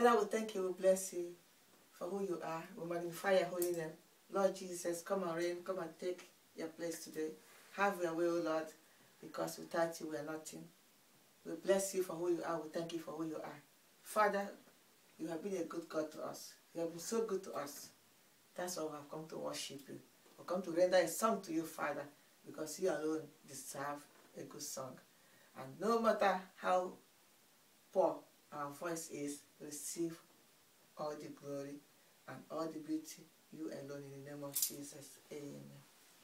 Father, we thank you, we bless you for who you are. We magnify your holy name. Lord Jesus, come and reign, come and take your place today. Have your way, O Lord, because without you we are nothing. We bless you for who you are. We thank you for who you are. Father, you have been a good God to us. You have been so good to us. That's why we have come to worship you. We've come to render a song to you, Father, because you alone deserve a good song. And no matter how poor our voice is, receive all the glory and all the beauty, you alone, in the name of Jesus. Amen.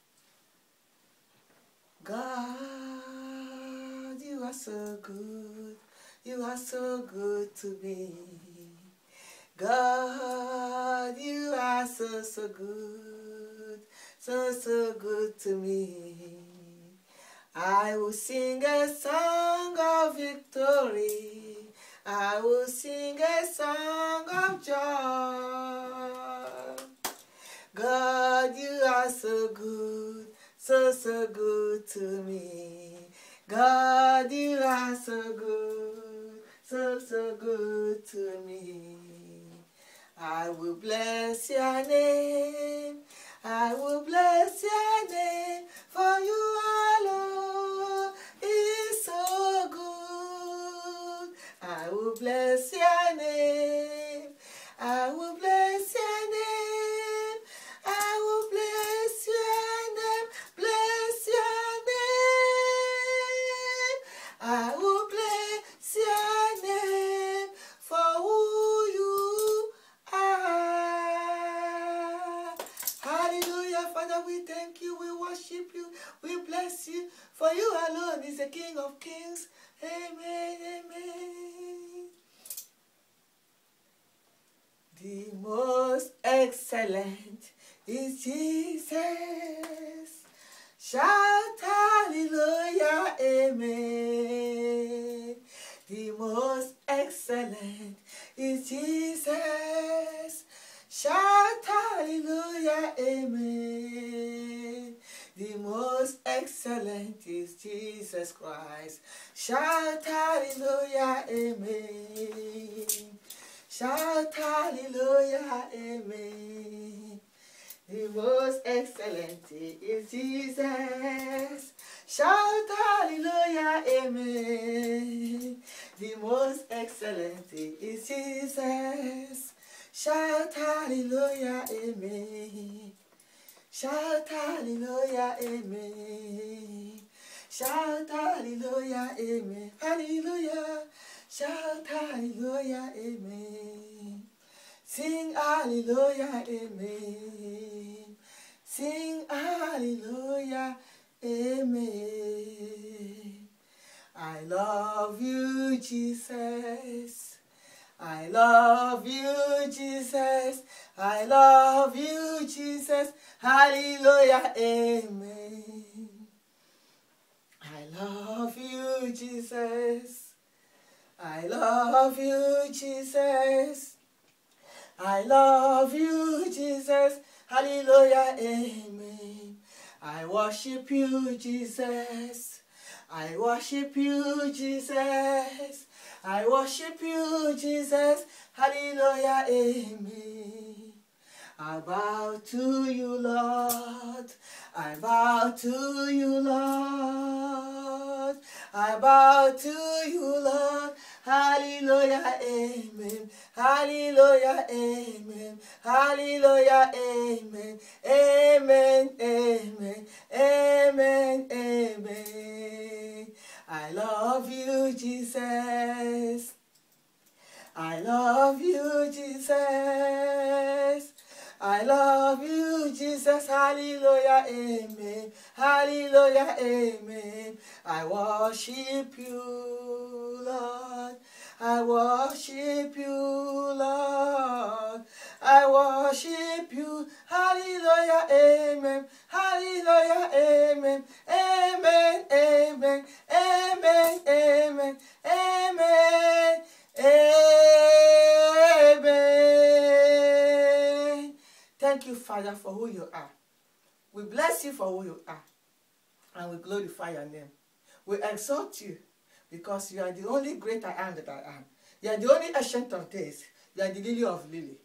God, you are so good. You are so good to me. God, you are so, so good. So, so good to me. I will sing a song of victory. I will sing a song of joy. God, you are so good, so, so good to me. God, you are so good, so, so good to me. I will bless your name. I will bless your name, for you alone is so good. I will bless your name. I will bless your name. I will bless your name. Bless your name. I will bless your name for who you are. Hallelujah, Father, we thank you, we worship you, we bless you, for you alone is the King of Kings. Amen, amen. The most excellent is Jesus. Shout hallelujah, amen. The most excellent is Jesus. Shout hallelujah, amen. The most excellent is Jesus Christ. Shout hallelujah, amen. Shout hallelujah, amen. The most excellent is Jesus. Shout hallelujah, amen. The most excellent is Jesus. Shout hallelujah, amen. Shout hallelujah, amen. Shout hallelujah, amen. Hallelujah. Shout hallelujah, amen. Sing hallelujah, amen. Sing hallelujah, amen. I love you, Jesus. I love you, Jesus. I love you, Jesus. Hallelujah, amen. I love you, Jesus. I love you, Jesus. I love you, Jesus. Hallelujah, amen. I worship you, Jesus. I worship you, Jesus. I worship you, Jesus. Hallelujah, amen. I bow to you, Lord. I bow to you, Lord. I bow to you, Lord. Hallelujah, amen. Hallelujah, amen. Hallelujah, amen. Amen, amen. Amen, amen. I love you, Jesus. I love you, Jesus. I love you, Jesus. Hallelujah, amen. Hallelujah, amen. I worship you, Lord. I worship you, Lord. I worship you. Hallelujah, amen. Hallelujah, amen. Amen, amen. Amen, amen. Amen. Amen. Thank you, Father, for who you are. We bless you for who you are. And we glorify your name. We exalt you because you are the only great I am that I am. You are the only ancient of days. You are the lily of lily.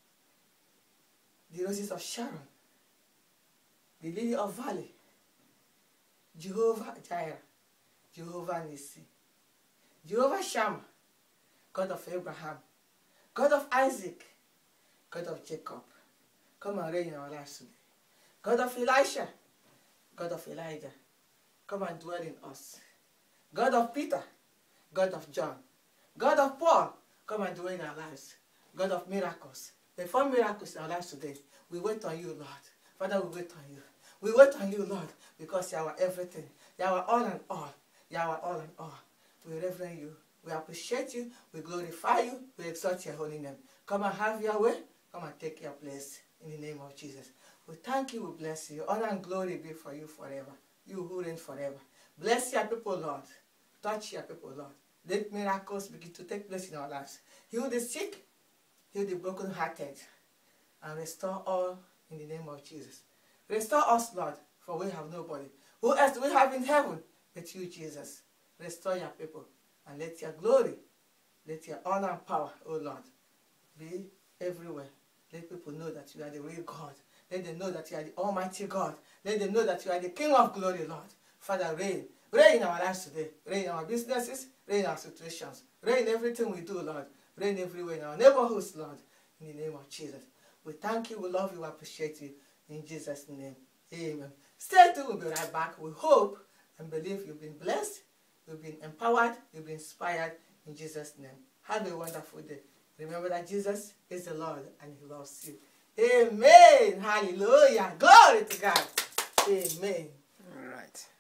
The roses of Sharon. The lily of valley. Jehovah Jireh. Jehovah Nissi. Jehovah Shammah. God of Abraham. God of Isaac. God of Jacob. Come and reign in our lives today. God of Elisha. God of Elijah. Come and dwell in us. God of Peter. God of John. God of Paul. Come and dwell in our lives. God of miracles. Perform miracles in our lives today. We wait on you, Lord. Father, we wait on you. We wait on you, Lord, because you are everything. You are all and all. You are all and all. We reverence you. We appreciate you. We glorify you. We exalt your holy name. Come and have your way. Come and take your place in the name of Jesus. We thank you. We bless you. Honor and glory be for you forever. You who reign forever. Bless your people, Lord. Touch your people, Lord. Let miracles begin to take place in our lives. Heal the sick. Heal the brokenhearted. And restore all in the name of Jesus. Restore us, Lord, for we have nobody. Who else do we have in heaven but you, Jesus? Restore your people and let your glory, let your honor and power, O Lord, be everywhere. Let people know that you are the real God. Let them know that you are the Almighty God. Let them know that you are the King of glory, Lord. Father, reign. Reign in our lives today. Reign in our businesses. Reign in our situations. Reign in everything we do, Lord. Reign everywhere in our neighborhoods, Lord. In the name of Jesus. We thank you, we love you, we appreciate you. In Jesus' name, amen. Stay tuned, we'll be right back. We hope and believe you've been blessed, you've been empowered, you've been inspired in Jesus' name. Have a wonderful day. Remember that Jesus is the Lord and He loves you. Amen. Hallelujah. Glory to God. Amen. All right.